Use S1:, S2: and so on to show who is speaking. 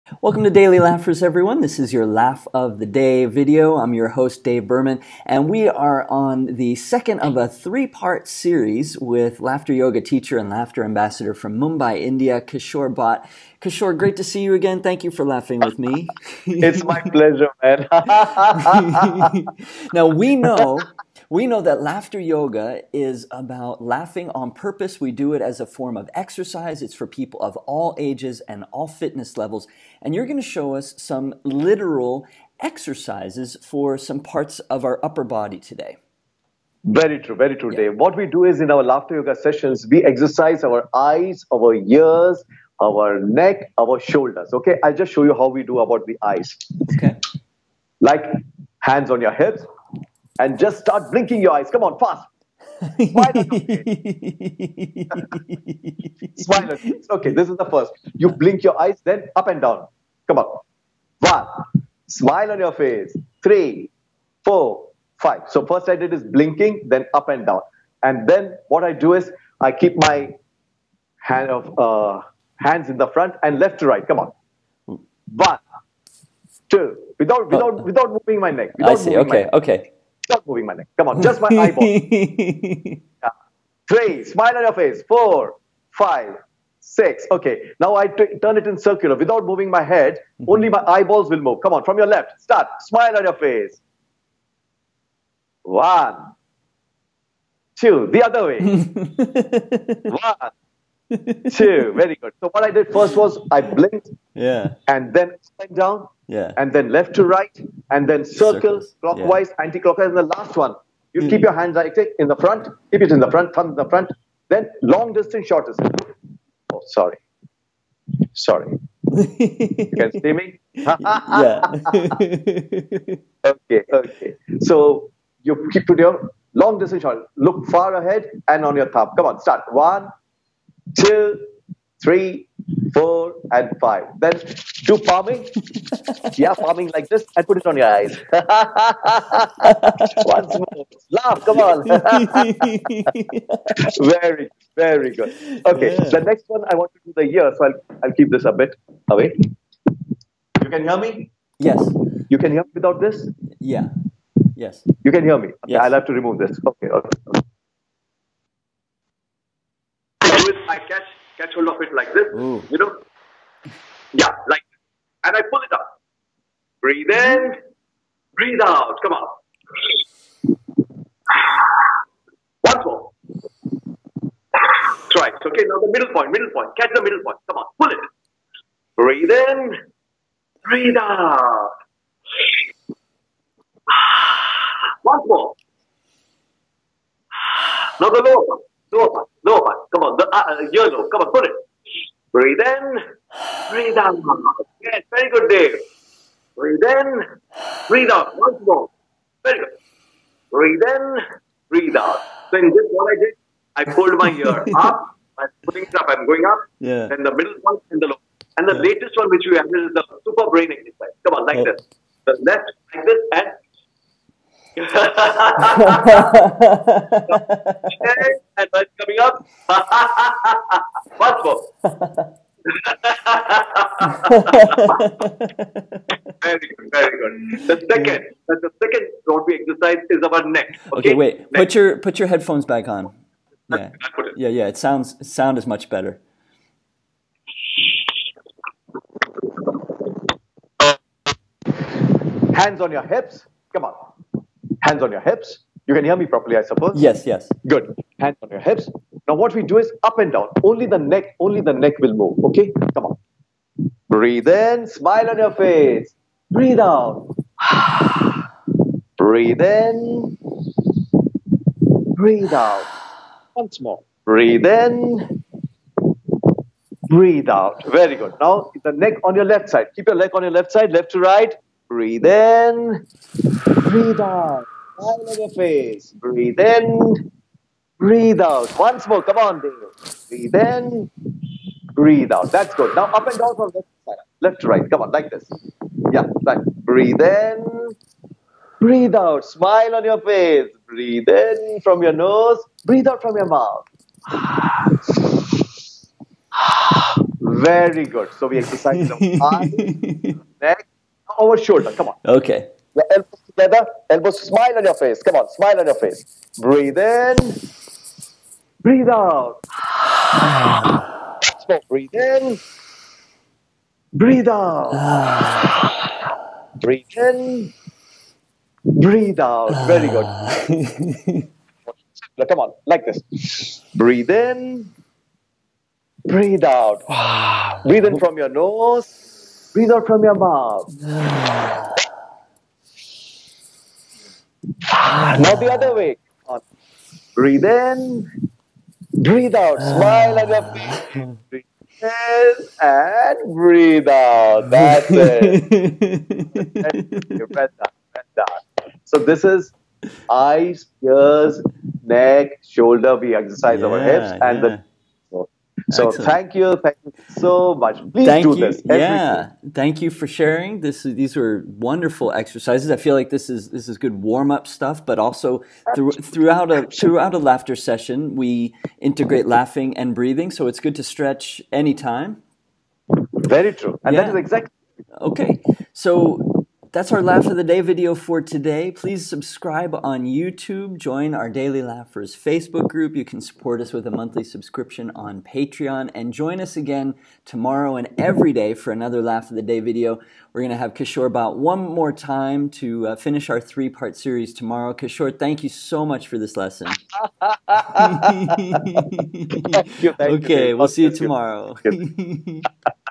S1: Welcome to Daily Laughers, everyone. This is your Laugh of the Day video. I'm your host, Dave Berman, and we are on the second of a three-part series with laughter yoga teacher and laughter ambassador from Mumbai, India, Kishore Bhat. Kishore, great to see you again. Thank you for laughing with me.
S2: It's my pleasure, man.
S1: Now, we know that laughter yoga is about laughing on purpose. We do it as a form of exercise. It's for people of all ages and all fitness levels. And you're going to show us some literal exercises for some parts of our upper body today.
S2: Very true,
S1: Yeah.
S2: Dave. What we do is in our laughter yoga sessions, we exercise our eyes, our ears, our neck, our shoulders. Okay, I'll just show you how we do about the eyes.
S1: Okay.
S2: Like hands on your hips and just start blinking your eyes. Come on, fast. Smile on your face. Smile on your face. Okay, this is the first. You blink your eyes, then up and down. Come on. 1. Smile on your face. 3, 4, 5. So first I did is blinking, then up and down. And then what I do is I keep my hands in the front and left to right. Come on. 1, 2. Without moving my neck.
S1: I see. Okay.
S2: Without moving my neck. Come on, just my eyeball. 3. Smile on your face. 4, 5, 6. Okay. Now I turn it in circular without moving my head. Only my eyeballs will move. Come on, from your left. Start. Smile on your face. 1, 2. The other way. 1, 2. Very good. So what I did first was I blinked.
S1: Yeah.
S2: And then went down.
S1: Yeah.
S2: And then left to right. And then circles, clockwise, anti-clockwise. And the last one, you keep your hands like in the front. Keep it in the front, thumb in the front. Then long distance, short distance. Oh, sorry. You can see me?
S1: Yeah.
S2: Okay. So you keep to your long distance short. Look far ahead and on your thumb. Come on, start. 1, 2, 3, 4, and 5. Then do palming. Yeah, palming like this and put it on your eyes. Once more. Laugh, come on. Very good. Okay,
S1: Yeah.
S2: The next one I want to do the ear, so I'll keep this a bit away. You can hear me?
S1: Yes.
S2: You can hear me without this?
S1: Yeah. Yes.
S2: You can hear me? Okay,
S1: Yes.
S2: I'll have to remove this. Okay. I catch hold of it like this.
S1: Ooh.
S2: You know? Yeah, like this. And I pull it up. Breathe in, breathe out. Come on. Once more. Try. Okay, now the middle point. Catch the middle point. Come on, pull it. Breathe in, breathe out. Once more. Now the lower part. Come on, the yellow. Come on, put it. Breathe in, breathe out. Yes, very good, Dave. Breathe in, breathe out. Once more. Very good. Breathe in, breathe out. So in this, what I did, I pulled my ear up. I'm putting it up. I'm going up.
S1: Yeah.
S2: Then the middle one and the low. And the latest one which we added is the super brain exercise. Come on, like this. The left, like this, and and when it's coming up, once more. Very good. The second rotary exercise is our neck.
S1: Okay, wait.
S2: Neck.
S1: Put your headphones back on. Yeah. Yeah. Sound is much better.
S2: Hands on your hips. Come on. Hands on your hips. You can hear me properly, I suppose.
S1: Yes.
S2: Good. Hands on your hips. Now what we do is up and down. Only the neck will move. Okay? Come on. Breathe in. Smile on your face. Breathe out. Breathe in. Breathe out. Once more. Breathe in. Breathe out. Very good. Now the neck on your left side. Keep your leg on your left side, left to right. Breathe in. Breathe out. Smile on your face. Breathe in. Breathe out. Once more. Come on, Dave. Breathe in. Breathe out. That's good. Now up and down from left side. Left to right. Come on, like this. Yeah, like breathe in. Breathe out. Smile on your face. Breathe in from your nose. Breathe out from your mouth. Very good. So we exercise the eyes, neck, over shoulder. Come on.
S1: Okay.
S2: Your elbows together. Elbows, smile on your face. Come on, smile on your face. Breathe in. Breathe out. So breathe in. Breathe out. Breathe in. Breathe out. Very good. Come on, like this. Breathe in. Breathe out. Breathe in from your nose. Breathe out from your mouth. Now the other way. Breathe in. Breathe out. Smile at your face. Breathe in and breathe out. That's it. Well done. Well done. So this is eyes, ears, neck, shoulder. We exercise our hips and the. So thank you so much. Please do this.
S1: Thank you for sharing. These were wonderful exercises. I feel like this is good warm up stuff, but also throughout a laughter session, we integrate laughing and breathing. So it's good to stretch anytime.
S2: Very true, and that is exactly
S1: okay. So that's our Laugh of the Day video for today. Please subscribe on YouTube. Join our Daily Laughers Facebook group. You can support us with a monthly subscription on Patreon. And join us again tomorrow and every day for another Laugh of the Day video. We're going to have Kishore Bhat one more time to finish our 3-part series tomorrow. Kishore, thank you so much for this lesson.
S2: Thank you.
S1: Okay, we'll see you tomorrow.